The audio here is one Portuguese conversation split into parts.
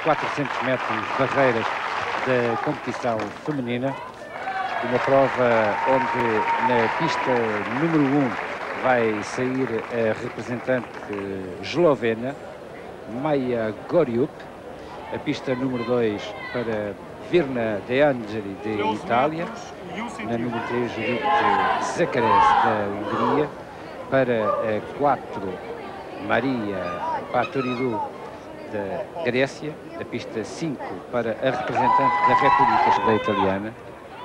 400 metros barreiras da competição feminina. Uma prova onde na pista número 1 vai sair a representante eslovena, Maja Goriuk. A pista número 2 para Virna De Angeli, de Itália. Na número 3, Judith Zakares, da Hungria. Para a 4, Maria Patoridou, da Grécia. A pista 5 para a representante da República da Italiana.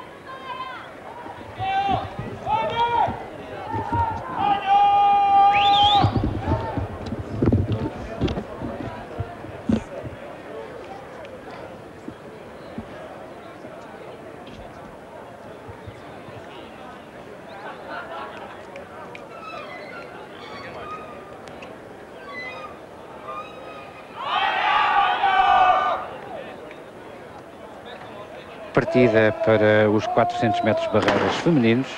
Partida para os 400 metros barreiras femininos.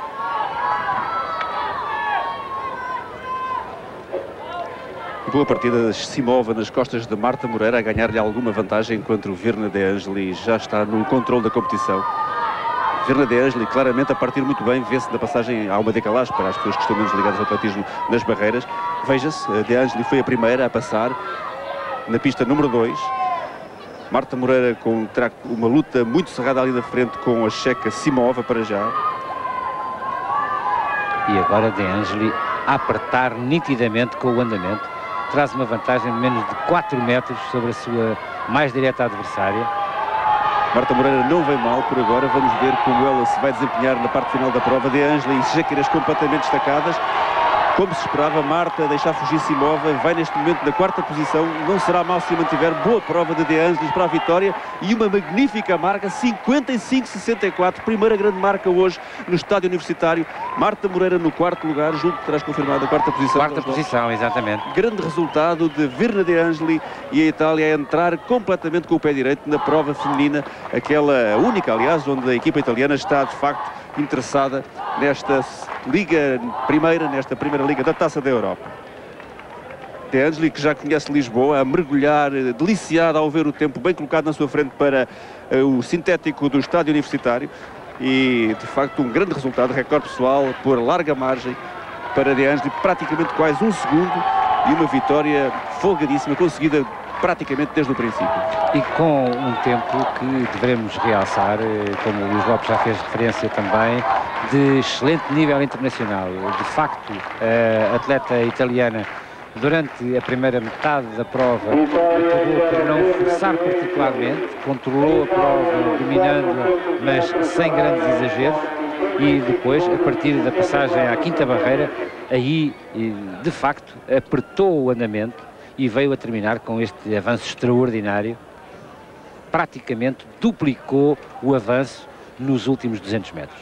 Boa partida de Simova nas costas de Marta Moreira, a ganhar-lhe alguma vantagem, enquanto o Virna De Angeli já está no controle da competição. Virna De Angeli claramente a partir muito bem, vê-se na passagem, há uma decalagem para as pessoas que estão menos ligadas ao atletismo nas barreiras. Veja-se, a De Angeli foi a primeira a passar na pista número 2. Marta Moreira terá uma luta muito cerrada ali na frente com a checa Simova para já. E agora De Angeli a apertar nitidamente com o andamento. Traz uma vantagem de menos de 4 metros sobre a sua mais direta adversária. Marta Moreira não vem mal por agora. Vamos ver como ela se vai desempenhar na parte final da prova. De Angeli e Jaqueiras completamente destacadas. Como se esperava, Marta deixar fugir Simova, vai neste momento na 4ª posição, não será mal se mantiver. Boa prova de Angelis para a vitória e uma magnífica marca, 55,64, primeira grande marca hoje no estádio universitário. Marta Moreira no 4º lugar, julgo que terás confirmado a 4ª posição. 4ª posição, exatamente. Grande resultado de Virna De Angeli e a Itália a entrar completamente com o pé direito na prova feminina, aquela única, aliás, onde a equipa italiana está de facto interessada nesta primeira liga da Taça da Europa. De Angeli, que já conhece Lisboa, a mergulhar, deliciada ao ver o tempo bem colocado na sua frente para o sintético do estádio universitário, e de facto um grande resultado, recorde pessoal por larga margem para De Angeli, praticamente quase 1 segundo, e uma vitória folgadíssima, conseguida praticamente desde o princípio. E com um tempo que devemos realçar, como o Luís Lopes já fez referência também, de excelente nível internacional. De facto, a atleta italiana, durante a primeira metade da prova, acabou por não forçar particularmente, controlou a prova, dominando-a, mas sem grandes exageros, e depois, a partir da passagem à 5ª barreira, aí, de facto, apertou o andamento e veio a terminar com este avanço extraordinário. Praticamente duplicou o avanço nos últimos 200 metros.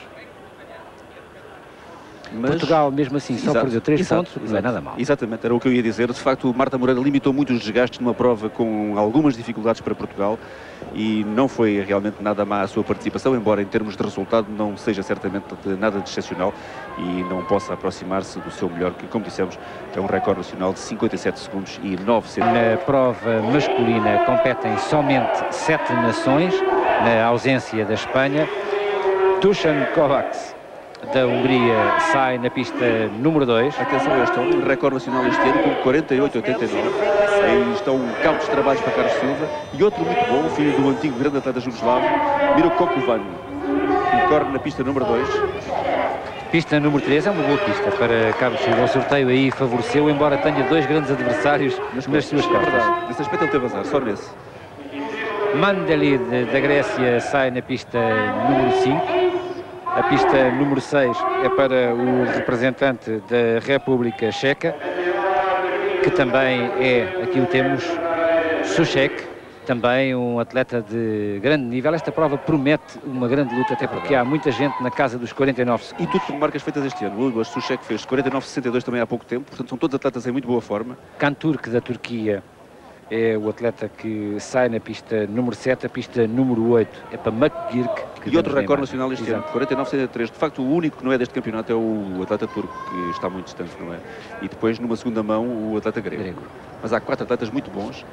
Mas Portugal, mesmo assim, só perdeu 3 pontos, não é nada mal. Exatamente, era o que eu ia dizer. De facto, Marta Moreira limitou muito os desgastes numa prova com algumas dificuldades para Portugal e não foi realmente nada má a sua participação, embora em termos de resultado não seja certamente nada de excepcional e não possa aproximar-se do seu melhor, que, como dissemos, é um recorde nacional de 57 segundos e 9 segundos. Na prova masculina competem somente 7 nações, na ausência da Espanha. Dusan Kovacs, da Hungria, sai na pista número 2. Atenção a este homem, recorde nacional este ano com 48,89. Aí estão campos de trabalhos para Carlos Silva e outro muito bom, filho do antigo grande atleta jugoslavo, Miro Kokovan, que corre na pista número 2. Pista número 3 é uma boa pista para Carlos Silva. O sorteio aí favoreceu, embora tenha 2 grandes adversários nas suas costas. Nesse aspecto ele teve azar, só nesse. Mandeli, da Grécia, sai na pista número 5. A pista número 6 é para o representante da República Checa, que também é, aqui o temos, Souček, também um atleta de grande nível. Esta prova promete uma grande luta, até porque há muita gente na casa dos 49 segundos. E tudo por marcas feitas este ano. O Souček fez 49,62 também há pouco tempo, portanto são todos atletas em muito boa forma. Kanturk, da Turquia, é o atleta que sai na pista número 7, a pista número 8 é para Makgirk. E outro recorde nacional este ano, 49,73. De facto, o único que não é deste campeonato é o atleta turco, que está muito distante, não é? E depois, numa segunda mão, o atleta grego. Mas há 4 atletas muito bons.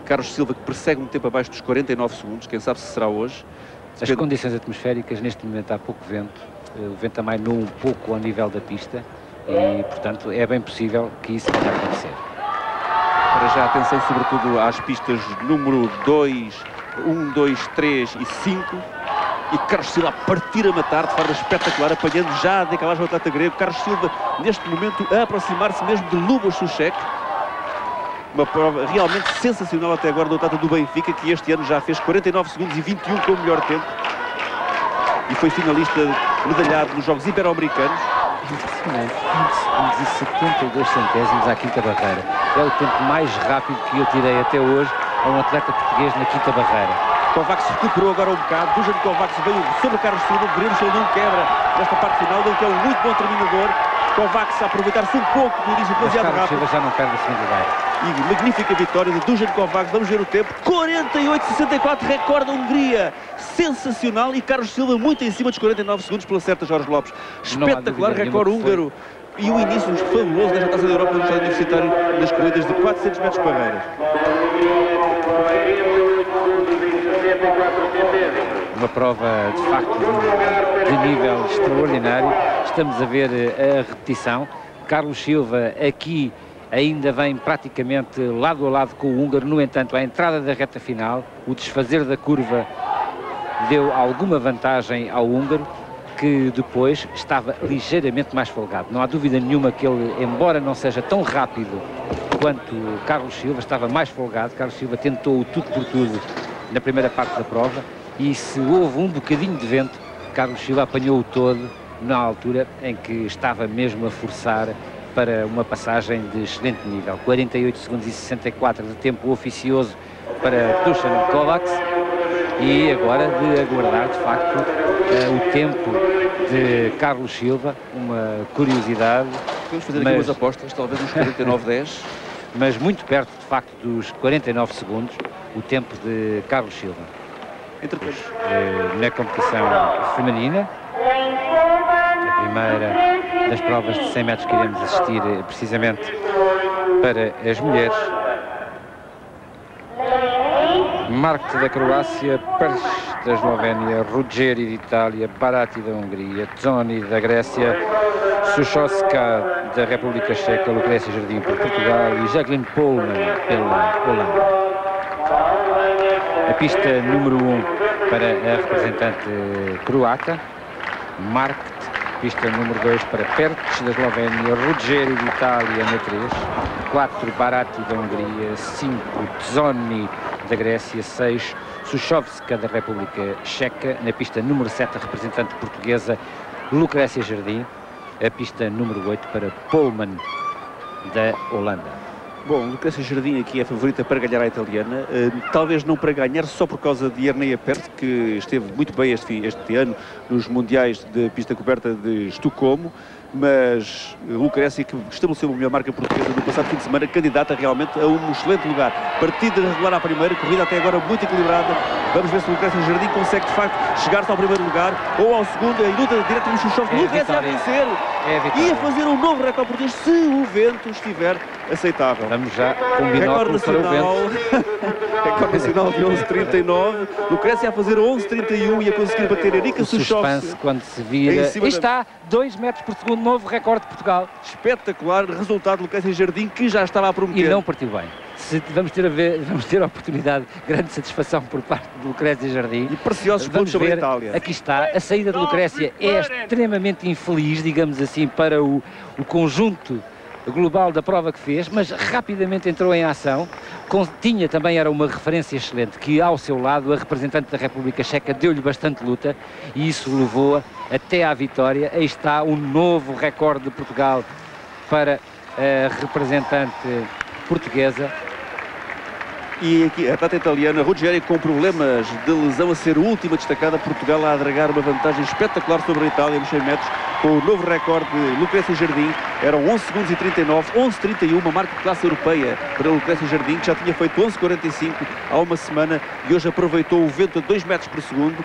Carlos Silva, que persegue um tempo abaixo dos 49 segundos, quem sabe se será hoje. As condições atmosféricas, neste momento há pouco vento, o vento amainou um pouco ao nível da pista e, portanto, é bem possível que isso venha a acontecer. Para já, atenção sobretudo às pistas número 2, 1, 2, 3 e 5. E Carlos Silva a partir a matar de forma espetacular, apanhando já a decalagem do atleta grego. Carlos Silva, neste momento, a aproximar-se mesmo de Lubos Souček. Uma prova realmente sensacional até agora do atleta do Benfica, que este ano já fez 49 segundos e 21 com o melhor tempo. E foi finalista medalhado nos Jogos Ibero-Americanos. 20 segundos e 72 centésimos à quinta barreira. É o tempo mais rápido que eu tirei até hoje a um atleta português na quinta barreira. Kovacs recuperou agora um bocado. Dusan Kovacs veio sobre Carlos Silva. Veremos se ele não quebra nesta parte final. Ele que é um muito bom terminador. Kovacs a aproveitar-se um pouco do início demasiado rápido. Carlos Silva já não perde o segundo lugar. E magnífica vitória de Dusan Kovacs. Vamos ver o tempo. 48,64, recorde da Hungria. Sensacional. E Carlos Silva muito em cima dos 49 segundos pela certa Jorge Lopes. Espetacular recorde húngaro. E o início fabuloso desta Taça da Europa no Estado Universitário nas corridas de 400 metros barreiras. Uma prova, de facto, de nível extraordinário. Estamos a ver a repetição. Carlos Silva aqui ainda vem praticamente lado a lado com o húngaro. No entanto, à entrada da reta final, o desfazer da curva deu alguma vantagem ao húngaro, que depois estava ligeiramente mais folgado. Não há dúvida nenhuma que ele, embora não seja tão rápido quanto Carlos Silva, estava mais folgado. Carlos Silva tentou o tudo por tudo na primeira parte da prova e se houve um bocadinho de vento, Carlos Silva apanhou-o todo na altura em que estava mesmo a forçar para uma passagem de excelente nível. 48 segundos e 64 de tempo oficioso para Dusan Kovacs. E agora de aguardar, de facto, o tempo de Carlos Silva, uma curiosidade. Vamos fazer aqui umas apostas, talvez uns 49-10. Mas muito perto, de facto, dos 49 segundos, o tempo de Carlos Silva. Na competição feminina, a primeira das provas de 100 metros que iremos assistir precisamente para as mulheres. Mark da Croácia, Perš da Eslovénia, Ruggeri de Itália, Barati da Hungria, Tzoni da Grécia, Suchowska da República Checa, Lucrécia Jardim por Portugal e Jacqueline Pohlmann pela Holanda. A pista número 1 para a representante croata, Mark. Pista número 2 para Perč da Eslovénia, Ruggeri de Itália na 3, 4 Barati da Hungria, 5 Tzoni da Grécia, 6 Suchowska da República Checa, na pista número 7 a representante portuguesa Lucrécia Jardim, a pista número 8 para Pohlmann da Holanda. Bom, Lucrécia Jardim aqui é a favorita para ganhar a italiana, talvez não para ganhar só por causa de Erneia Pert, que esteve muito bem este ano nos Mundiais de Pista Coberta de Estocolmo, mas Lucrécia, que estabeleceu uma melhor marca portuguesa no passado fim de semana, candidata realmente a um excelente lugar. Partida regular à primeira, corrida até agora muito equilibrada. Vamos ver se Lucrécia Jardim consegue de facto chegar-se ao primeiro lugar ou ao segundo, em luta direta no Suchowska. Lucrécia a vencer e a fazer um novo recorde português se o vento estiver aceitável. Vamos já com binóculos para o vento. Recorde nacional de 11,39. Lucrécia a fazer 11,31 e a conseguir bater Erika Suchowska. Quando se vira. E está 2 metros por segundo, novo recorde de Portugal. Espetacular resultado de Lucrécia Jardim, que já estava a prometer. E não partiu bem. Vamos ter a oportunidade, grande satisfação por parte de Lucrécia Jardim. E preciosos pontos sobre a Itália. Aqui está, a saída de Lucrécia é extremamente infeliz, digamos assim, para o conjunto global da prova que fez, mas rapidamente entrou em ação. Era uma referência excelente, que ao seu lado a representante da República Checa deu-lhe bastante luta e isso levou-a até à vitória. Aí está um novo recorde de Portugal para a representante portuguesa. E aqui a atleta italiana Ruggeri com problemas de lesão a ser a última destacada. Portugal a adragar uma vantagem espetacular sobre a Itália nos 100 metros com o novo recorde de Lucrécia Jardim. Eram 11 segundos e 39, 11,31, uma marca de classe europeia para Lucrécia Jardim, que já tinha feito 11,45 há uma semana e hoje aproveitou o vento a 2 metros por segundo.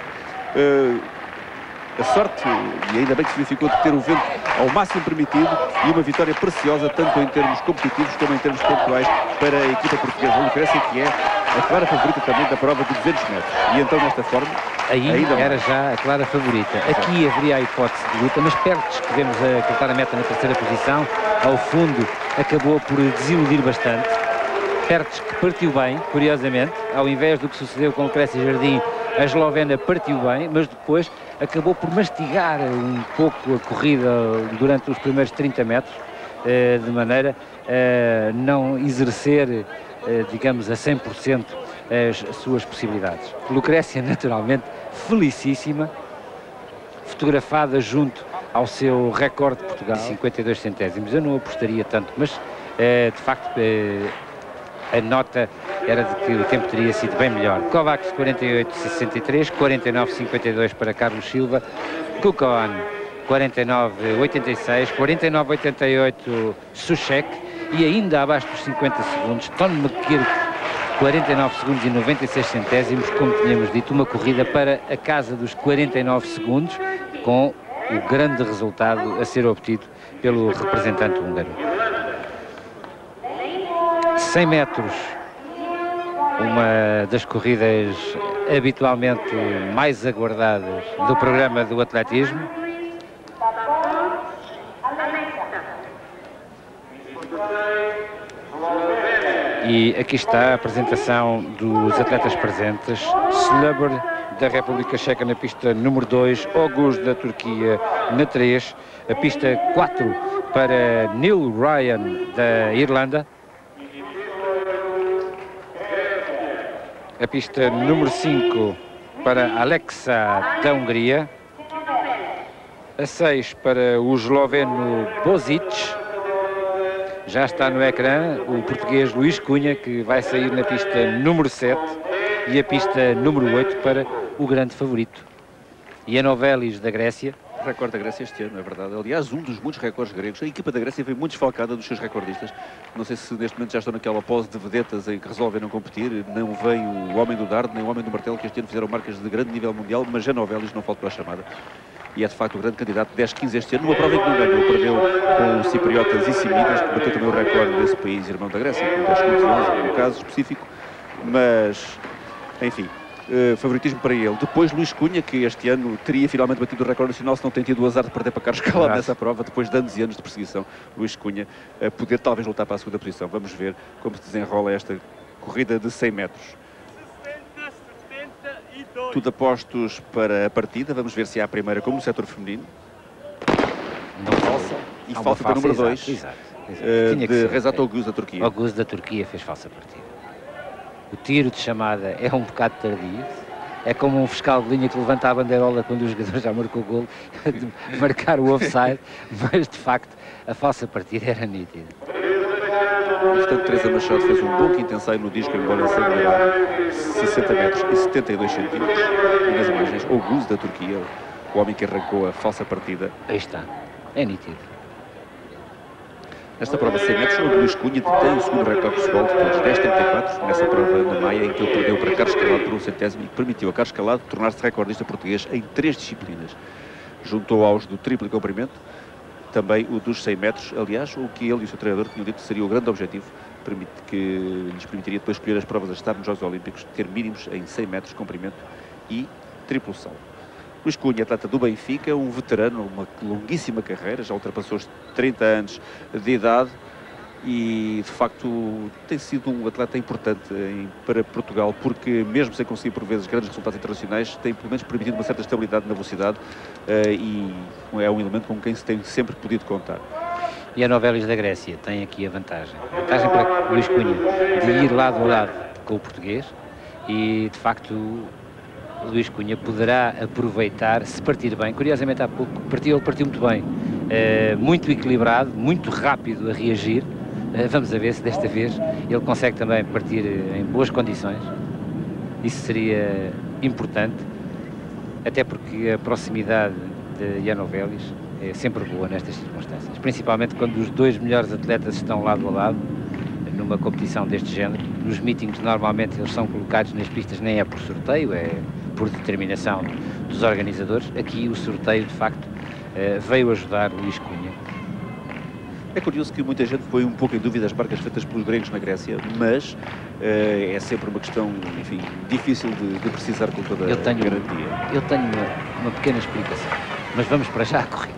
A sorte, e ainda bem que se verificou, de ter o vento ao máximo permitido e uma vitória preciosa, tanto em termos competitivos como em termos pontuais, para a equipa portuguesa. A Lucrécia, que é a clara favorita também da prova de 200 metros. E então, nesta forma, aí era já a clara favorita. Aqui haveria a hipótese de luta, mas Pertes, que vemos a cortar a meta na terceira posição, ao fundo acabou por desiludir bastante. Pertes, que partiu bem, curiosamente, ao invés do que sucedeu com Lucrécia Jardim, a eslovena partiu bem, mas depois acabou por mastigar um pouco a corrida durante os primeiros 30 metros, de maneira a não exercer, digamos, a 100% as suas possibilidades. Lucrécia, naturalmente, felicíssima, fotografada junto ao seu recorde de Portugal, 52 centésimos. Eu não apostaria tanto, mas de facto a nota era de que o tempo teria sido bem melhor. Kovacs 48,63, 49,52 para Carlos Silva, Kukoan 49,86, 49,88 Soucek e ainda abaixo dos 50 segundos, Ton McKirk 49 segundos e 96 centésimos, como tínhamos dito, uma corrida para a casa dos 49 segundos, com o grande resultado a ser obtido pelo representante húngaro. 100 metros, uma das corridas habitualmente mais aguardadas do programa do atletismo. E aqui está a apresentação dos atletas presentes. Sluber da República Checa na pista número 2, August da Turquia na 3, a pista 4 para Neil Ryan da Irlanda, a pista número 5 para Alexa da Hungria, a 6 para o esloveno Bozic. Já está no ecrã o português Luís Cunha, que vai sair na pista número 7, e a pista número 8 para o grande favorito, Ianovelis da Grécia. Recorde da Grécia este ano, é verdade. Aliás, um dos muitos recordes gregos. A equipa da Grécia veio muito desfalcada dos seus recordistas. Não sei se neste momento já estão naquela pose de vedetas em que resolvem não competir. Não vem o homem do dardo, nem o homem do martelo, que este ano fizeram marcas de grande nível mundial, mas Ianovelis não faltou à chamada. E é de facto o grande candidato 10-15 este ano, numa prova em que não ganhou, perdeu com o cipriotas Issimidas, que bateu também o recorde desse país irmão da Grécia, com 10 segundos 11, no caso específico, mas, enfim, favoritismo para ele. Depois Luís Cunha, que este ano teria finalmente batido o recorde nacional, se não tem tido o azar de perder para Carlos Calado nessa prova, depois de anos e anos de perseguição. Luís Cunha poder talvez lutar para a segunda posição. Vamos ver como se desenrola esta corrida de 100 metros. Tudo apostos para a partida. Vamos ver se há a primeira como no setor feminino. Não falsa. E falta para o número 2, de Rezat August da Turquia. August da Turquia fez falsa partida. O tiro de chamada é um bocado tardio. É como um fiscal de linha que levanta a bandeirola quando o jogador já marcou o golo, de marcar o offside, mas de facto a falsa partida era nítida. Portanto, Teresa Machado fez um bom quinto ensaio no disco, embora sem 60 metros e 72 centímetros. E nas imagens, August da Turquia, o homem que arrancou a falsa partida. Aí está, é nítido. Nesta prova 100 metros, o Luís Cunha tem o segundo recorde pessoal de todos, 10,34, nessa prova na Maia, em que ele perdeu para Carlos Calado por um centésimo e permitiu a Carlos Calado tornar-se recordista português em 3 disciplinas. Juntou aos do triplo comprimento, também o dos 100 metros, aliás, o que ele e o seu treinador tinham dito seria o grande objetivo, que lhes permitiria depois escolher as provas a estar nos Jogos Olímpicos, ter mínimos em 100 metros de comprimento e triplo salto. Luís Cunha, atleta do Benfica, um veterano, uma longuíssima carreira, já ultrapassou os 30 anos de idade e, de facto, tem sido um atleta importante para Portugal, porque mesmo sem conseguir, por vezes, grandes resultados internacionais, tem, pelo menos, permitido uma certa estabilidade na velocidade e é um elemento com quem se tem sempre podido contar. E a Novelis da Grécia tem aqui a vantagem para Luís Cunha de ir lado a lado com o português e, de facto, Luís Cunha poderá aproveitar, se partir bem. Curiosamente, há pouco ele partiu muito bem, muito equilibrado, muito rápido a reagir. Vamos a ver se desta vez ele consegue também partir em boas condições. Isso seria importante, até porque a proximidade de Ianovelis é sempre boa nestas circunstâncias, principalmente quando os dois melhores atletas estão lado a lado numa competição deste género. Nos meetings normalmente eles são colocados nas pistas, nem é por sorteio, é por determinação dos organizadores. Aqui o sorteio, de facto, veio ajudar Luís Cunha. É curioso que muita gente põe um pouco em dúvida as marcas feitas pelos gregos na Grécia, mas é sempre uma questão, enfim, difícil de precisar com toda a garantia. Eu tenho uma pequena explicação, mas vamos para já a corrida.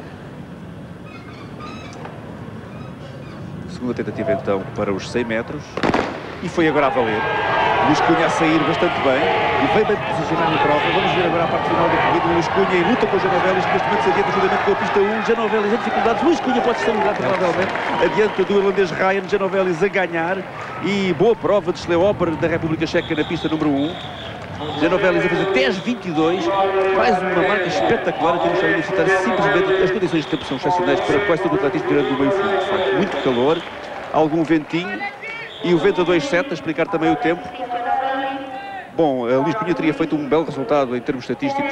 Segunda tentativa então para os 100 metros e foi agora a valer. Luís Cunha a sair bastante bem e veio bem posicionado na prova. Vamos ver agora a parte final da corrida. Luís Cunha em luta com o Janovelis, que neste momento se adianta juntamente com a pista 1. Janovelis em dificuldades. Luís Cunha pode ser lugar provavelmente. Adianta do irlandês Ryan. Janovelis a ganhar e boa prova de Schleuoper da República Checa na pista número 1. Janovelis a fazer 10:22, faz uma marca espetacular. Temos que citar simplesmente as condições de tempo são excepcionais para quase todo o atletismo tirando do meio fundo. De facto, muito calor, algum ventinho e o vento a 2,7 a explicar também o tempo. Bom, Luís Cunha teria feito um belo resultado em termos estatísticos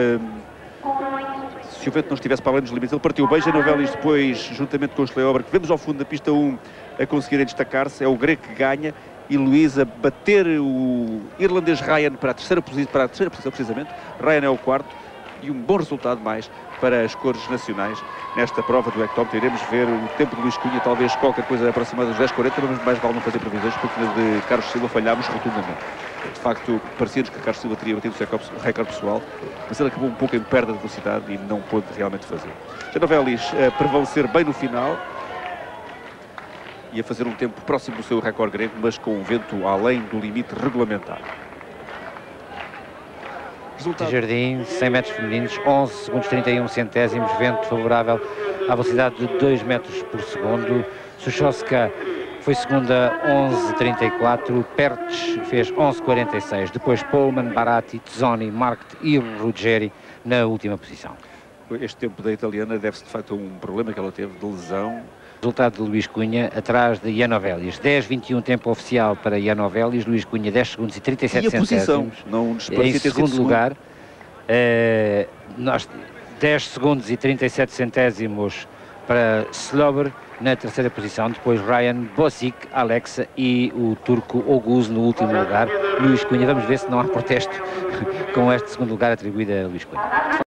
se o vento não estivesse para além dos limites. Ele partiu bem. Janovelis depois, juntamente com o Schleuoper, que vemos ao fundo da pista 1 a conseguirem destacar-se. É o grego que ganha. E Luís a bater o irlandês Ryan para a terceira posição, precisamente. Ryan é o quarto e um bom resultado mais para as cores nacionais nesta prova do hectómetro. Iremos ver o tempo de Luís Cunha, talvez qualquer coisa aproximada dos 10:40, mas mais vale não fazer previsões, porque na de Carlos Silva falhámos rotundamente. De facto, parecia-nos que Carlos Silva teria batido o recorde pessoal, mas ele acabou um pouco em perda de velocidade e não pôde realmente fazer. Janovelis a prevalecer bem no final e a fazer um tempo próximo do seu recorde grego, mas com um vento além do limite regulamentar. Resultado. Jardim, 100 metros femininos, 11 segundos 31 centésimos, vento favorável à velocidade de 2 metros por segundo. Suchowska foi segunda, 11:34, Pertz fez 11:46, depois Pohlmann, Baratti, Tzoni, Markt e Ruggeri na última posição. Este tempo da italiana deve-se de facto a um problema que ela teve de lesão. Resultado de Luís Cunha, atrás de Janovelis. 10:21 tempo oficial para Janovelis. Luís Cunha, 10 segundos e 37 centésimos. Não em segundo lugar. 10 segundos e 37 centésimos para Schleuoper na terceira posição. Depois Ryan, Bosic, Alexa e o turco Oguz no último lugar. Luís Cunha, vamos ver se não há protesto com este segundo lugar atribuído a Luís Cunha.